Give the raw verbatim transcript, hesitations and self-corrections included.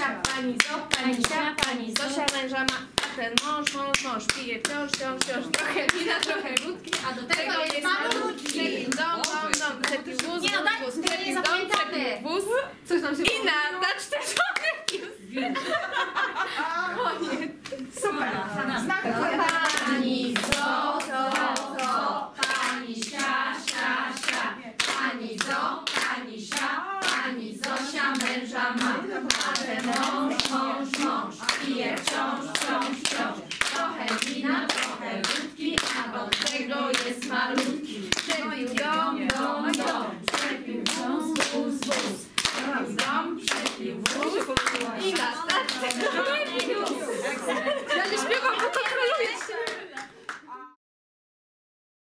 siap, pani zo, pani siap, pani Zosia męża ma, a ten mąż, mąż, mąż pije wciąż, wciąż, wciąż, trochę wina, trochę wódki, a do tego jest malutki. Dom, dom, dom, dom, Nie, no daj